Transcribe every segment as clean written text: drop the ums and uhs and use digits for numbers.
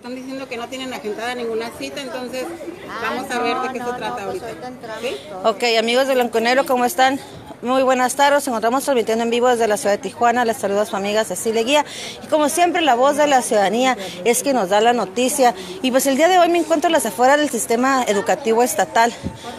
Están diciendo que no tienen agendada ninguna cita, entonces vamos a ver de qué se trata ahorita. ¿Sí? Ok, amigos de Blanco y Negro, ¿cómo están? Muy buenas tardes, nos encontramos transmitiendo en vivo desde la ciudad de Tijuana. Les saluda a su amiga Cecilia Guía. Y como siempre, la voz de la ciudadanía es quien nos da la noticia. Y pues el día de hoy me encuentro a las afueras del sistema educativo estatal,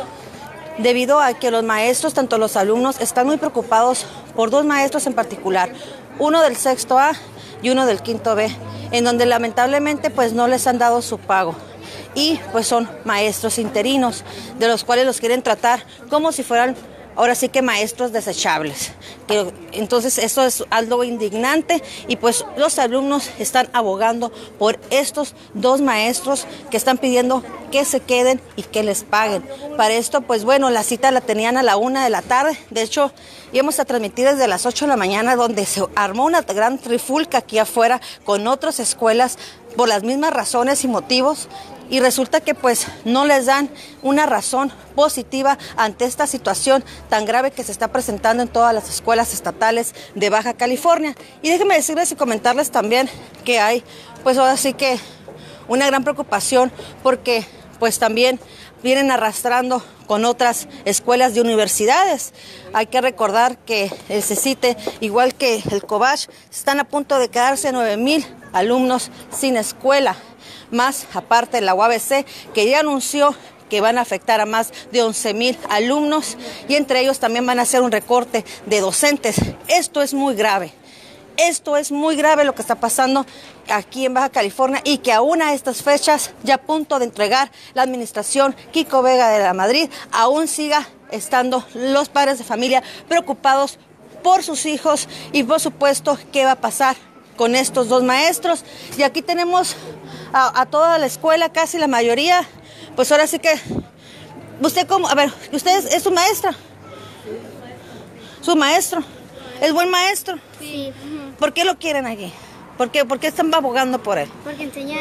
debido a que los maestros, tanto los alumnos, están muy preocupados por dos maestros en particular, uno del sexto A y uno del quinto B, en donde lamentablemente pues no les han dado su pago. Y pues son maestros interinos, de los cuales los quieren tratar como si fueran ahora sí que maestros desechables. Entonces eso es algo indignante y pues los alumnos están abogando por estos dos maestros que están pidiendo que se queden y que les paguen. Para esto pues bueno, la cita la tenían a la 1 de la tarde, de hecho íbamos a transmitir desde las 8 de la mañana, donde se armó una gran trifulca aquí afuera con otras escuelas por las mismas razones y motivos. Y resulta que pues no les dan una razón positiva ante esta situación tan grave que se está presentando en todas las escuelas estatales de Baja California. Y déjenme decirles y comentarles también que hay pues ahora sí que una gran preocupación, porque pues también vienen arrastrando con otras escuelas de universidades. Hay que recordar que el CECITE, igual que el COBACH, están a punto de quedarse 9,000 alumnos sin escuela. Más aparte de la UABC, que ya anunció que van a afectar a más de 11,000 alumnos y entre ellos también van a hacer un recorte de docentes. Esto es muy grave. Esto es muy grave lo que está pasando aquí en Baja California y que aún a estas fechas, ya a punto de entregar la administración Kiko Vega de la Madrid, aún siga estando los padres de familia preocupados por sus hijos y por supuesto qué va a pasar con estos dos maestros. Y aquí tenemos a toda la escuela, casi la mayoría. Pues ahora sí que, usted como, a ver, ¿usted es su maestra? ¿Su maestro? ¿Es buen maestro? Sí. ¿Por qué lo quieren aquí? ¿Por qué están abogando por él? Porque enseña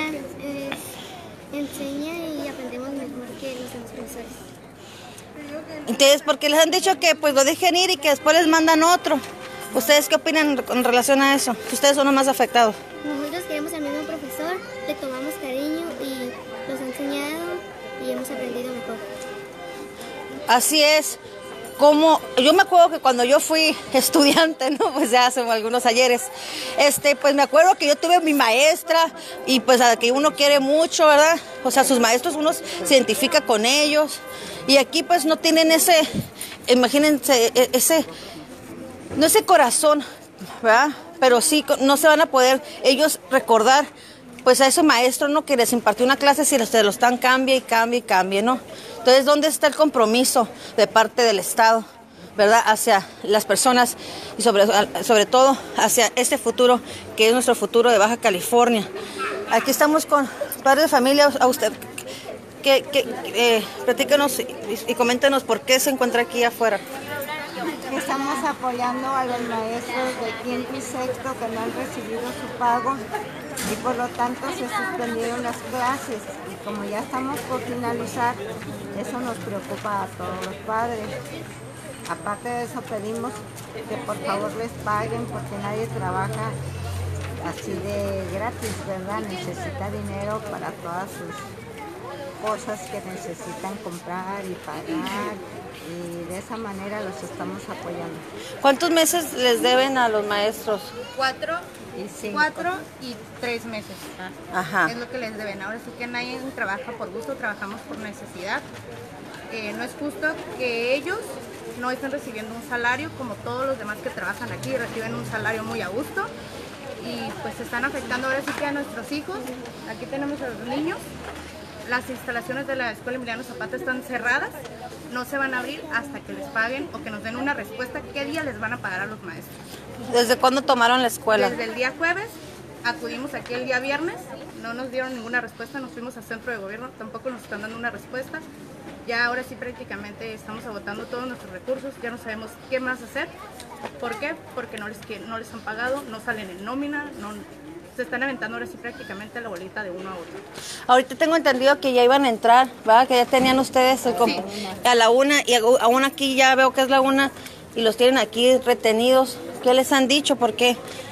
y aprendemos mejor que los demás profesores. Entonces, porque les han dicho que pues lo dejen ir y que después les mandan otro. ¿Ustedes qué opinan con relación a eso? Ustedes son los más afectados. Nosotros queremos al mismo profesor, le tomamos cariño y nos ha enseñado y hemos aprendido mejor. Así es. Como yo me acuerdo que cuando yo fui estudiante, ¿no? Pues ya hace algunos ayeres, pues me acuerdo que yo tuve mi maestra y pues a la que uno quiere mucho, ¿verdad? O sea, sus maestros uno se identifica con ellos y aquí pues no tienen ese, imagínense, no ese corazón, ¿verdad? Pero sí, no se van a poder ellos recordar pues a ese maestro, ¿no? Que les impartió una clase si se lo están cambie y cambie y cambie, ¿no? Entonces, ¿dónde está el compromiso de parte del Estado, verdad, hacia las personas y sobre todo hacia este futuro que es nuestro futuro de Baja California? Aquí estamos con padres de familia. A usted, platícanos y coméntenos por qué se encuentra aquí afuera. Estamos apoyando a los maestros de quinto y sexto que no han recibido su pago y por lo tanto se suspendieron las clases y como ya estamos por finalizar, eso nos preocupa a todos los padres. Aparte de eso pedimos que por favor les paguen porque nadie trabaja así de gratis, ¿verdad? Necesita dinero para todas sus cosas que necesitan comprar y pagar. Y de esa manera los estamos apoyando. ¿Cuántos meses les deben a los maestros? 4 y 3 meses. Ajá. Es lo que les deben. Ahora sí que nadie trabaja por gusto, trabajamos por necesidad. No es justo que ellos no estén recibiendo un salario como todos los demás que trabajan aquí, reciben un salario muy a gusto y pues están afectando ahora sí que a nuestros hijos. Aquí tenemos a los niños. Las instalaciones de la Escuela Emiliano Zapata están cerradas, no se van a abrir hasta que les paguen o que nos den una respuesta qué día les van a pagar a los maestros. ¿Desde cuándo tomaron la escuela? Desde el día jueves, acudimos aquí el día viernes, no nos dieron ninguna respuesta, nos fuimos al centro de gobierno, tampoco nos están dando una respuesta. Ya ahora sí prácticamente estamos agotando todos nuestros recursos, ya no sabemos qué más hacer. ¿Por qué? Porque no les han pagado, no salen en nómina, se están aventando ahora sí prácticamente la bolita de uno a otro. Ahorita tengo entendido que ya iban a entrar, ¿verdad? Que ya tenían ustedes a la 1 y aún aquí ya veo que es la 1 y los tienen aquí retenidos. ¿Qué les han dicho? ¿Por qué?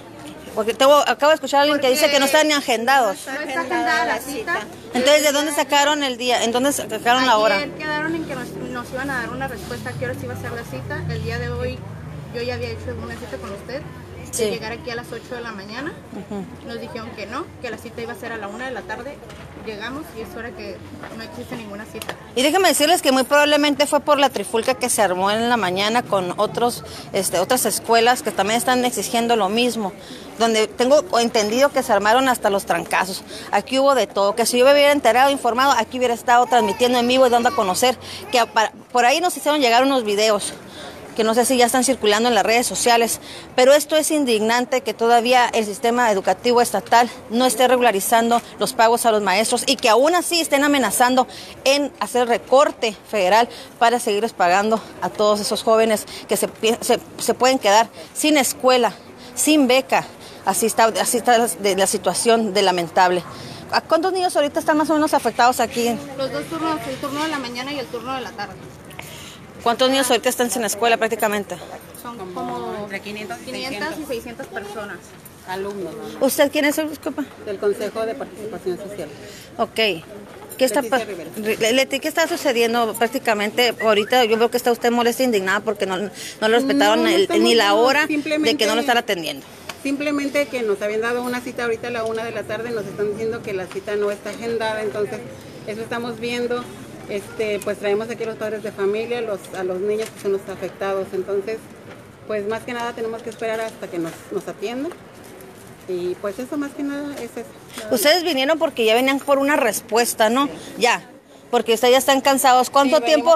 Porque acabo de escuchar a alguien que dice que no están ni agendados. No está agendada la cita. Entonces, ¿de dónde sacaron el día? ¿En dónde sacaron la hora? Ayer quedaron en que nos iban a dar una respuesta a qué horas iba a ser la cita. El día de hoy yo ya había hecho una cita con usted. Sí. De llegar aquí a las 8 de la mañana. Nos dijeron que no, que la cita iba a ser a la 1 de la tarde. Llegamos y es hora que no existe ninguna cita. Y déjenme decirles que muy probablemente fue por la trifulca que se armó en la mañana con otras escuelas que también están exigiendo lo mismo, donde tengo entendido que se armaron hasta los trancazos. Aquí hubo de todo, que si yo me hubiera enterado, informado, aquí hubiera estado transmitiendo en vivo y dando a conocer, que por ahí nos hicieron llegar unos videos que no sé si ya están circulando en las redes sociales, pero esto es indignante que todavía el sistema educativo estatal no esté regularizando los pagos a los maestros y que aún así estén amenazando en hacer recorte federal para seguirles pagando a todos esos jóvenes que se pueden quedar sin escuela, sin beca. Así está la situación de lamentable. ¿A cuántos niños ahorita están más o menos afectados aquí? Los dos turnos, el turno de la mañana y el turno de la tarde. ¿Cuántos niños ahorita están sin escuela prácticamente? Son como entre 500 y 600 personas. alumnos, ¿no? ¿Usted quién es? Disculpa. Del Consejo de Participación Social. Ok. ¿Qué está, Leti, ¿qué está sucediendo prácticamente ahorita? Yo veo que está usted molesta e indignada porque no le respetaron ni la hora de que no lo están atendiendo. Simplemente que nos habían dado una cita ahorita a la 1 de la tarde, nos están diciendo que la cita no está agendada, entonces eso estamos viendo. Pues traemos aquí a los padres de familia, a los niños que son los afectados, entonces pues más que nada tenemos que esperar hasta que nos atiendan y pues eso más que nada es eso. Ustedes vinieron porque ya venían por una respuesta, ¿no? Ya, porque ustedes ya están cansados. ¿Cuánto tiempo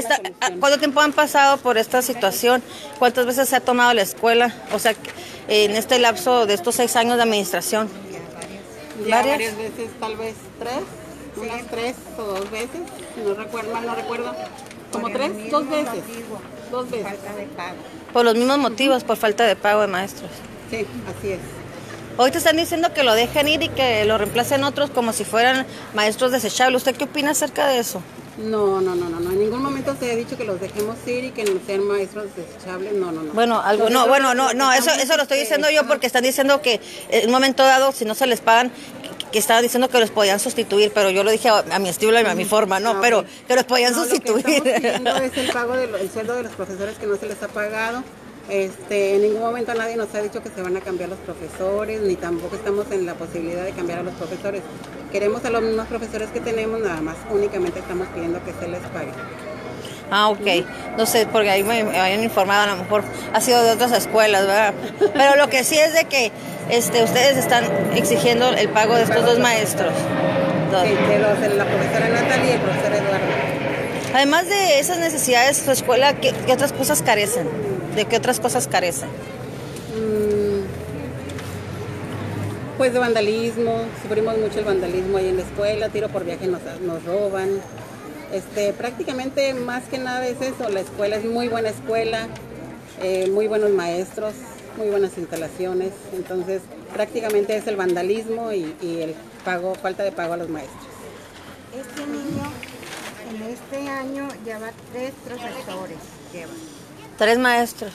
han pasado por esta situación? ¿Cuántas veces se ha tomado la escuela? O sea, en este lapso de estos 6 años de administración. Varias veces, tal vez 3. Unas 3 o 2 veces, si no recuerdo, mal no recuerdo, como 2 veces. Falta de pago. Por los mismos motivos, por falta de pago de maestros. Sí, así es. Hoy te están diciendo que lo dejen ir y que lo reemplacen otros como si fueran maestros desechables. ¿Usted qué opina acerca de eso? No, en ningún momento se ha dicho que los dejemos ir y que no sean maestros desechables, no. Bueno, eso lo estoy diciendo yo porque están diciendo que en un momento dado, si no se les pagan, que estaban diciendo que los podían sustituir, pero yo lo dije a mi estilo y a mi forma, ¿no? Pero que los podían sustituir. Lo que estamos pidiendo es el pago del sueldo de los profesores que no se les ha pagado. En ningún momento nadie nos ha dicho que se van a cambiar los profesores, ni tampoco estamos en la posibilidad de cambiar a los profesores. Queremos a los mismos profesores que tenemos, nada más únicamente estamos pidiendo que se les pague. Ah, ok. No sé, porque ahí me habían informado, a lo mejor ha sido de otras escuelas, ¿verdad? Pero lo que sí es de que ustedes están exigiendo el pago de estos 2 maestros. Sí, de la profesora Natalia y el profesor Eduardo. Además de esas necesidades, su escuela, ¿qué otras cosas carecen? ¿De qué otras cosas carecen? Pues de vandalismo, sufrimos mucho el vandalismo ahí en la escuela, tiro por viaje nos roban. Prácticamente más que nada es eso, la escuela es muy buena escuela, muy buenos maestros, muy buenas instalaciones, entonces prácticamente es el vandalismo y el falta de pago a los maestros. Este niño en este año lleva 3 profesores. 3 maestros.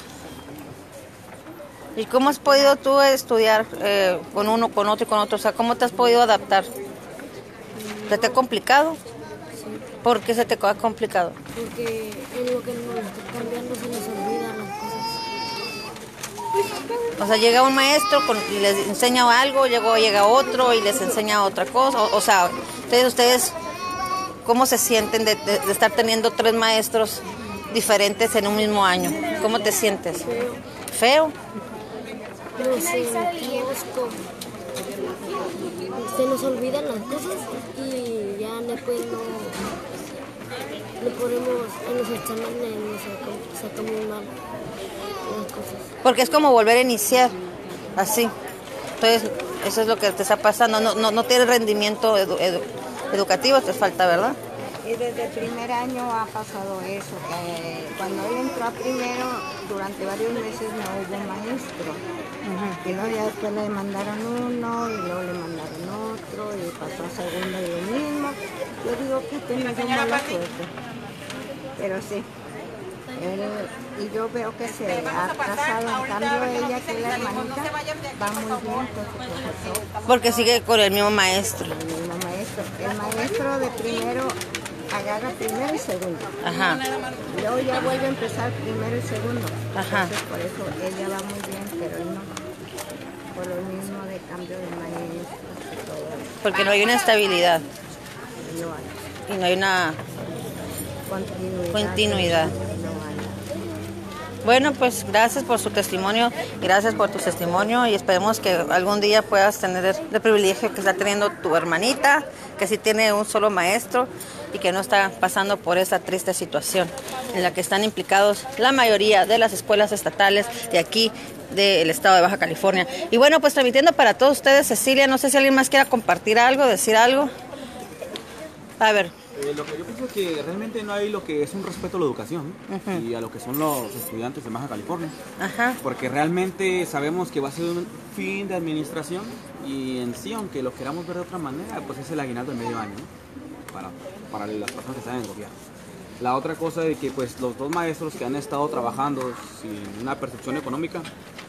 ¿Y cómo has podido tú estudiar con uno, con otro y con otro? O sea, ¿cómo te has podido adaptar? ¿Se te ha complicado? ¿Por qué se te ha complicado? Porque en lo que nos está cambiando se nos olvidan las cosas. O sea, llega un maestro y les enseña algo, llega otro y les enseña otra cosa. O sea, ustedes, ¿cómo se sienten de estar teniendo 3 maestros diferentes en un mismo año? ¿Cómo te sientes? ¿Feo? Nos sentimos como... Se nos olvidan las cosas y ya después no podemos, en los exámenes nos sacamos mal las cosas. Porque es como volver a iniciar, así. Entonces, eso es lo que te está pasando. No tienes rendimiento educativo, te falta, ¿verdad? Y desde el primer año ha pasado eso, que cuando él entró a primero, durante varios meses no hubo maestro. Y luego ya después le mandaron uno, y luego le mandaron otro, y pasó a segundo y lo mismo. Yo digo que tenemos mala suerte. Pero sí. Y yo veo que se ha atrasado, en cambio ella, que es la hermanita, va muy bien con su profesor. Porque sigue con el mismo maestro. El mismo maestro. El maestro de primero agarra primero y segundo. Ajá. Y luego ya vuelve a empezar primero y segundo. Ajá. Entonces por eso ella va muy bien, pero él no. Por lo mismo de cambio de maestro y todo eso. Porque no hay una estabilidad No hay y no hay una continuidad. No hay. Bueno, pues gracias por su testimonio, gracias por tu testimonio y esperemos que algún día puedas tener el privilegio que está teniendo tu hermanita, que sí tiene un solo maestro y que no está pasando por esta triste situación en la que están implicados la mayoría de las escuelas estatales de aquí del estado de Baja California. Y bueno, pues transmitiendo para todos ustedes, Cecilia, no sé si alguien más quiera compartir algo, decir algo. A ver. Lo que yo pienso es que realmente no hay lo que es un respeto a la educación, ¿no? Y a lo que son los estudiantes de Baja California. Ajá. Porque realmente sabemos que va a ser un fin de administración y en sí, aunque lo queramos ver de otra manera, pues es el aguinaldo de medio año, ¿no? para las personas que están en el gobierno. La otra cosa es que pues los dos maestros que han estado trabajando sin una percepción económica,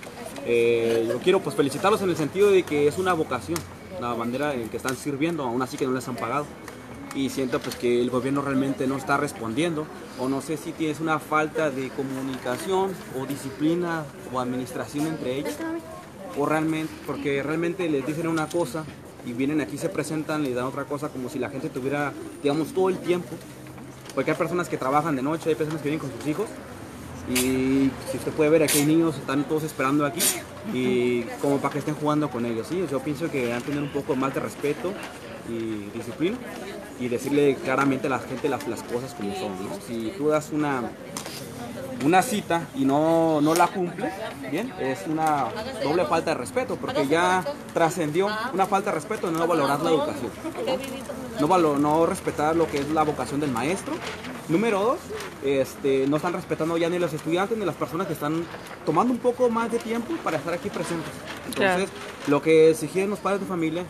yo quiero pues felicitarlos en el sentido de que es una vocación, la bandera en que están sirviendo, aún así que no les han pagado. Y siento pues que el gobierno realmente no está respondiendo, o no sé si tienes una falta de comunicación o disciplina o administración entre ellos, o realmente, porque realmente les dicen una cosa y vienen aquí, se presentan y dan otra cosa, como si la gente tuviera, digamos, todo el tiempo, porque hay personas que trabajan de noche, hay personas que vienen con sus hijos, y si usted puede ver, aquí hay niños, están todos esperando aquí, y como para que estén jugando con ellos, ¿sí? Yo pienso que deben tener un poco más de respeto y disciplina, y decirle claramente a la gente las cosas como son, ¿no? Si tú das una cita y no la cumples, bien, es una doble falta de respeto, porque ya trascendió una falta de respeto de no valorar la educación, no respetar lo que es la vocación del maestro. Número dos, no están respetando ya ni los estudiantes ni las personas que están tomando un poco más de tiempo para estar aquí presentes. Entonces, lo que exigen los padres de familia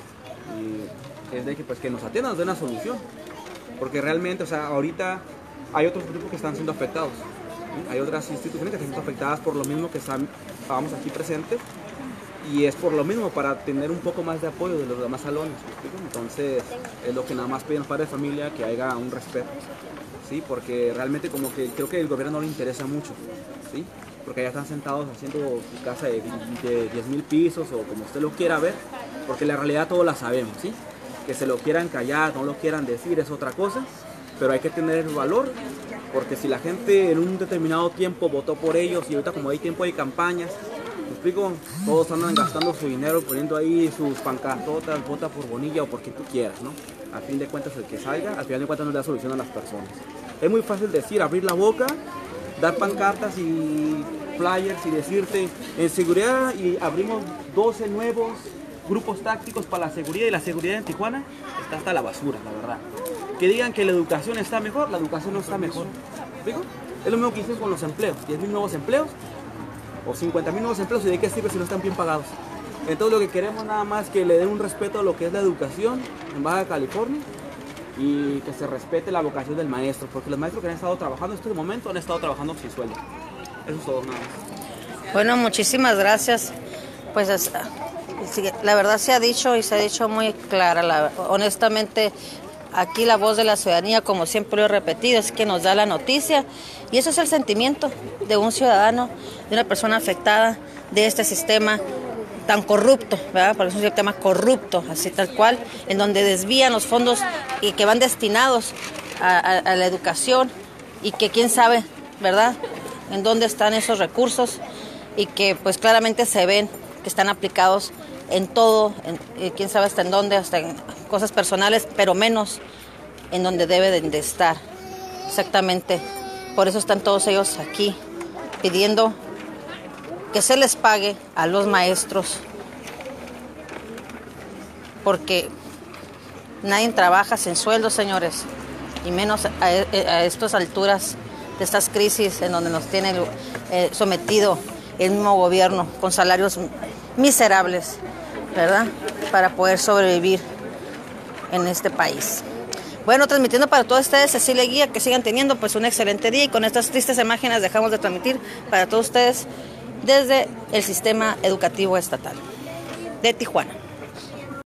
es de que, pues, que nos atiendan, nos den una solución, porque realmente, o sea, ahorita hay otros grupos que están siendo afectados, ¿sí? Hay otras instituciones que están siendo afectadas por lo mismo que estábamos aquí presentes, y es por lo mismo, para tener un poco más de apoyo de los demás salones, ¿sí? Entonces es lo que nada más piden los padres de familia, que haya un respeto, ¿sí? Porque realmente como que creo que el gobierno no le interesa mucho, ¿sí? Porque ya están sentados haciendo su casa de 10,000 pisos, o como usted lo quiera ver, porque la realidad todos la sabemos, ¿sí? Que se lo quieran callar, no lo quieran decir, es otra cosa, pero hay que tener el valor, porque si la gente en un determinado tiempo votó por ellos, y ahorita como hay tiempo de campañas, ¿me explico? Todos andan gastando su dinero, poniendo ahí sus pancartotas, vota por Bonilla o por quien tú quieras, ¿no? A fin de cuentas, el que salga, al final de cuentas no le da solución a las personas. Es muy fácil decir, abrir la boca, dar pancartas y flyers y decirte, en seguridad, y abrimos 12 nuevos grupos tácticos para la seguridad, y la seguridad en Tijuana está hasta la basura, la verdad. Que digan que la educación está mejor, la educación no está mejor. ¿Digo? Es lo mismo que dicen con los empleos, 10,000 nuevos empleos o 50,000 nuevos empleos, ¿y de qué sirve si no están bien pagados? Entonces lo que queremos nada más es que le den un respeto a lo que es la educación en Baja California, y que se respete la vocación del maestro, porque los maestros que han estado trabajando en este momento han estado trabajando sin sueldo. Eso es todo, nada más. Bueno, muchísimas gracias. Pues la verdad se ha dicho, y se ha dicho muy clara, honestamente, aquí la voz de la ciudadanía, como siempre lo he repetido, es que nos da la noticia, y eso es el sentimiento de un ciudadano, de una persona afectada de este sistema tan corrupto, ¿verdad? Porque es un sistema corrupto, así tal cual, en donde desvían los fondos y que van destinados a la educación, y que quién sabe, ¿verdad?, en dónde están esos recursos, y que pues claramente se ven que están aplicados en todo, quién sabe hasta en dónde, hasta en cosas personales, pero menos en donde deben de estar. Exactamente. Por eso están todos ellos aquí pidiendo que se les pague a los maestros, porque nadie trabaja sin sueldo, señores, y menos a estas alturas de estas crisis en donde nos tiene sometido el mismo gobierno con salarios miserables, ¿verdad?, para poder sobrevivir en este país. Bueno, transmitiendo para todos ustedes, Cecilia Guía, que sigan teniendo pues un excelente día, y con estas tristes imágenes dejamos de transmitir para todos ustedes desde el sistema educativo estatal de Tijuana.